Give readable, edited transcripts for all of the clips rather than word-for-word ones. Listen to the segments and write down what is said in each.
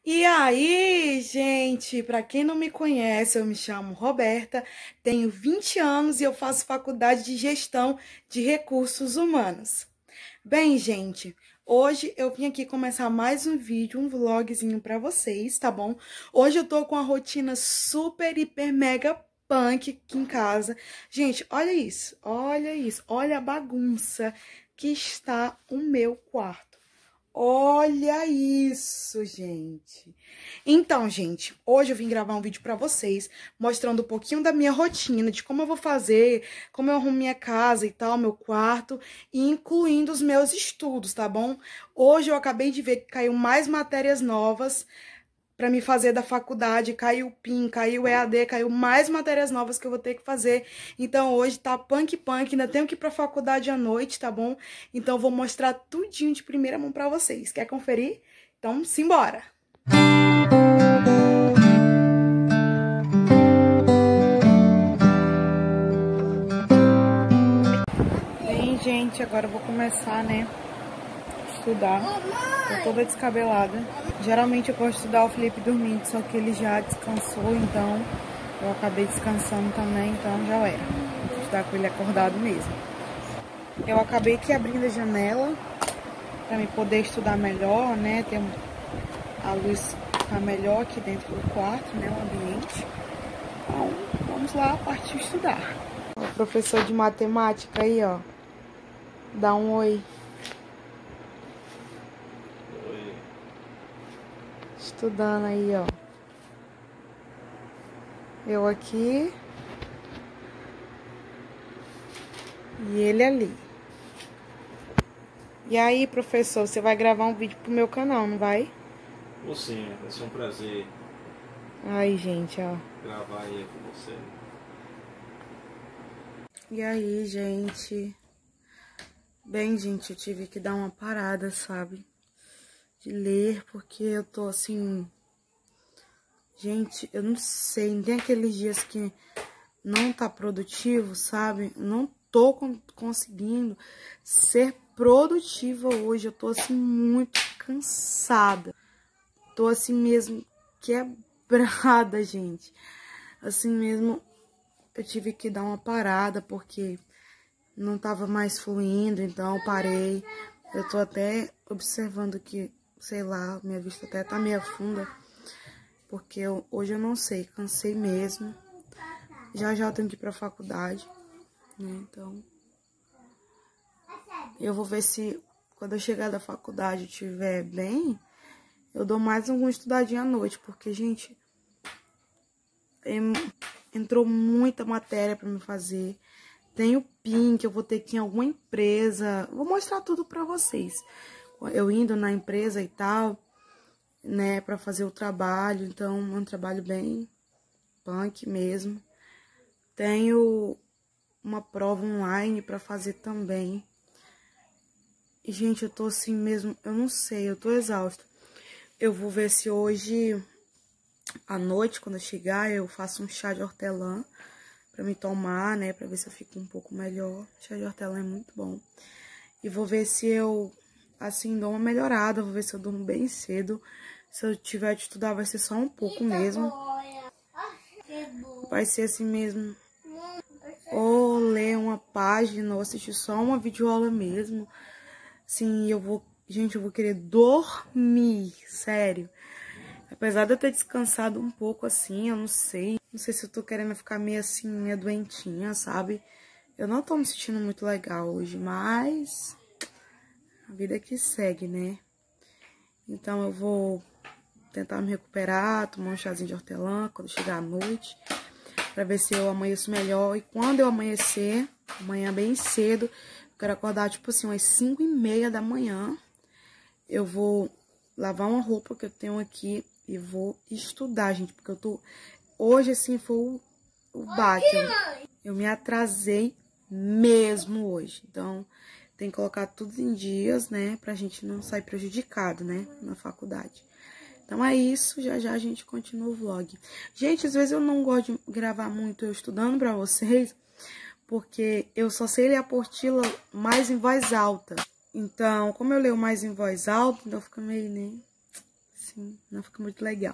E aí, gente, para quem não me conhece, eu me chamo Roberta, tenho 20 anos e eu faço faculdade de Gestão de Recursos Humanos. Bem, gente, hoje eu vim aqui começar mais um vídeo, um vlogzinho para vocês, tá bom? Hoje eu tô com a rotina super, hiper, mega punk aqui em casa. Gente, olha isso, olha a bagunça que está o meu quarto. Olha isso, gente. Então, gente, hoje eu vim gravar um vídeo pra vocês, mostrando um pouquinho da minha rotina, de como eu vou fazer, como eu arrumo minha casa e tal, meu quarto, e incluindo os meus estudos, tá bom? Hoje eu acabei de ver que caiu mais matérias novas pra me fazer da faculdade, caiu o PIN, caiu o EAD, caiu mais matérias novas que eu vou ter que fazer. Então hoje tá punk, ainda tenho que ir pra faculdade à noite, tá bom? Então eu vou mostrar tudinho de primeira mão pra vocês. Quer conferir? Então, simbora! Bem, gente, agora eu vou começar, né, a estudar. Tô toda descabelada. Geralmente eu gosto de estudar o Felipe dormindo, só que ele já descansou, então eu acabei descansando também, então já era. Vou estudar com ele acordado mesmo. Eu acabei aqui abrindo a janela para me poder estudar melhor, né? Ter a luz ficar melhor aqui dentro do quarto, né? O ambiente. Então, vamos lá partir estudar. O professor de matemática aí, ó. Dá um oi. Oi. Estudando aí, ó. Eu aqui. E ele ali. E aí, professor, você vai gravar um vídeo pro meu canal, não vai? Vou sim, vai ser um prazer Aí, gente, ó. gravar aí com você. E aí, gente? Bem, gente, eu tive que dar uma parada, sabe? De ler, porque eu tô assim... Gente, eu não sei, tem aqueles dias que não tá produtivo, sabe? Não tô conseguindo ser produtiva hoje. Eu tô assim muito cansada. Tô assim mesmo quebrada, gente. Assim mesmo, eu tive que dar uma parada porque não tava mais fluindo, então eu parei. Eu tô até observando que, sei lá, minha vista até tá meio funda. Porque hoje eu não sei, cansei mesmo. Já eu tenho que ir pra faculdade, né? Então, eu vou ver se quando eu chegar da faculdade e estiver bem, eu dou mais alguma estudadinha à noite. Porque, gente, entrou muita matéria pra me fazer. Tem o PIN, que eu vou ter que ir em alguma empresa. Vou mostrar tudo pra vocês. Eu indo na empresa e tal, né, pra fazer o trabalho. Então, é um trabalho bem punk mesmo. Tenho uma prova online pra fazer também. E, gente, eu tô assim mesmo, eu não sei, eu tô exausta. Eu vou ver se hoje, à noite, quando eu chegar, eu faço um chá de hortelã pra me tomar, né, pra ver se eu fico um pouco melhor. Chá de hortelã é muito bom. E vou ver se eu, assim, dou uma melhorada, vou ver se eu durmo bem cedo. Se eu tiver de estudar, vai ser só um pouco mesmo. Vai ser assim mesmo. Ou ler uma página, ou assistir só uma videoaula mesmo. Sim, gente, eu vou querer dormir, sério. Apesar de eu ter descansado um pouco assim, eu não sei. Não sei se eu tô querendo ficar meio assim, meio doentinha, sabe? Eu não tô me sentindo muito legal hoje, mas a vida que segue, né? Então eu vou tentar me recuperar, tomar um chazinho de hortelã quando chegar à noite, pra ver se eu amanheço melhor. E quando eu amanhecer, amanhã bem cedo, eu quero acordar tipo assim, umas 5h30 da manhã. Eu vou lavar uma roupa que eu tenho aqui e vou estudar, gente, porque eu tô... Hoje, assim, foi o baque. Eu me atrasei mesmo hoje. Então, tem que colocar tudo em dias, né, pra gente não sair prejudicado, né, na faculdade. Então é isso, já a gente continua o vlog. Gente, às vezes eu não gosto de gravar muito eu estudando pra vocês, porque eu só sei ler a apostila mais em voz alta. Então, como eu leio mais em voz alta, então fica meio, né, assim, não fica muito legal.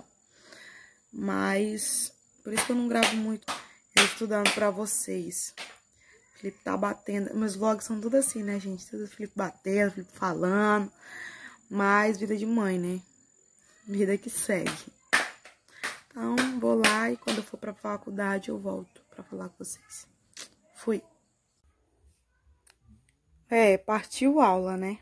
Mas, por isso que eu não gravo muito, eu estudando pra vocês. O Felipe tá batendo, meus vlogs são tudo assim, né, gente? Tudo o Felipe batendo, o Felipe falando. Mas vida de mãe, né? Vida que segue. Então, vou lá e quando eu for pra faculdade eu volto pra falar com vocês. Fui. Partiu aula, né?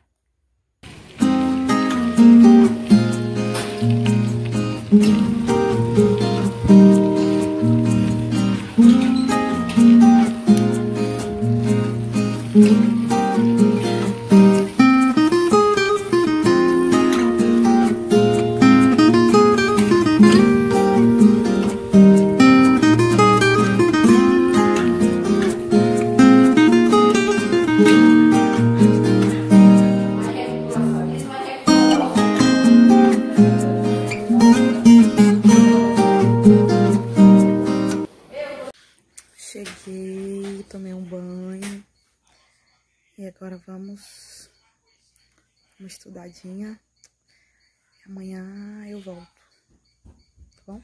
Cheguei, tomei um banho e agora vamos uma estudadinha. Amanhã eu volto, tá bom?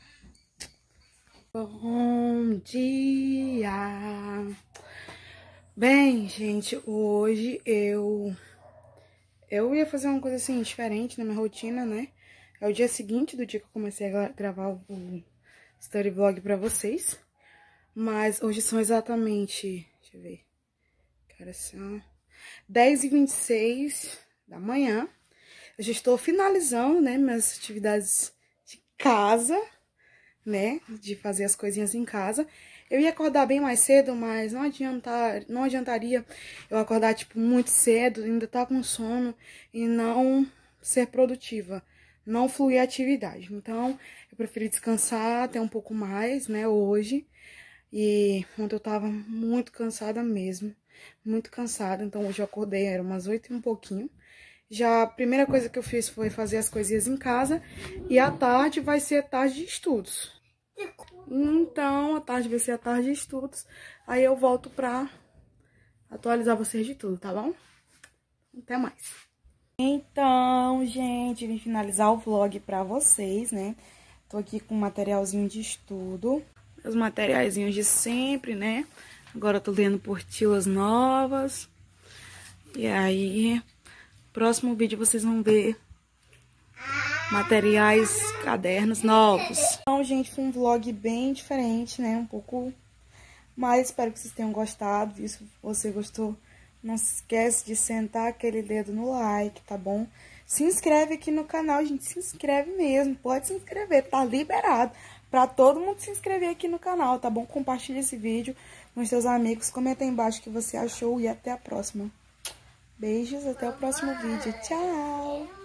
Bom dia! Bem, gente, hoje eu ia fazer uma coisa assim diferente na minha rotina, né? É o dia seguinte do dia que eu comecei a gravar o story vlog pra vocês. Mas hoje são exatamente, deixa eu ver, que horas são? 10h26 da manhã. Eu já estou finalizando, né, minhas atividades de casa, né, de fazer as coisinhas em casa. Eu ia acordar bem mais cedo, mas não adiantaria eu acordar, tipo, muito cedo, ainda tá com sono e não ser produtiva, não fluir a atividade. Então, eu preferi descansar até um pouco mais, né, hoje. E ontem eu tava muito cansada mesmo, muito cansada, então hoje eu acordei, era umas 8 e um pouquinho. Já a primeira coisa que eu fiz foi fazer as coisinhas em casa e à tarde vai ser a tarde de estudos. Então, à tarde vai ser a tarde de estudos, aí eu volto pra atualizar vocês de tudo, tá bom? Até mais. Então, gente, vim finalizar o vlog pra vocês, né? Tô aqui com um materialzinho de estudo. Os materiaizinhos de sempre, né? Agora eu tô lendo Portilas novas. E aí, próximo vídeo vocês vão ver materiais, cadernos novos. Então, gente, foi um vlog bem diferente, né? Um pouco... Mas espero que vocês tenham gostado. E se você gostou, não se esquece de sentar aquele dedo no like, tá bom? Se inscreve aqui no canal, gente. Se inscreve mesmo. Pode se inscrever, tá liberado. Pra todo mundo se inscrever aqui no canal, tá bom? Compartilhe esse vídeo com seus amigos. Comenta aí embaixo o que você achou e até a próxima. Beijos, até o próximo vídeo. Tchau!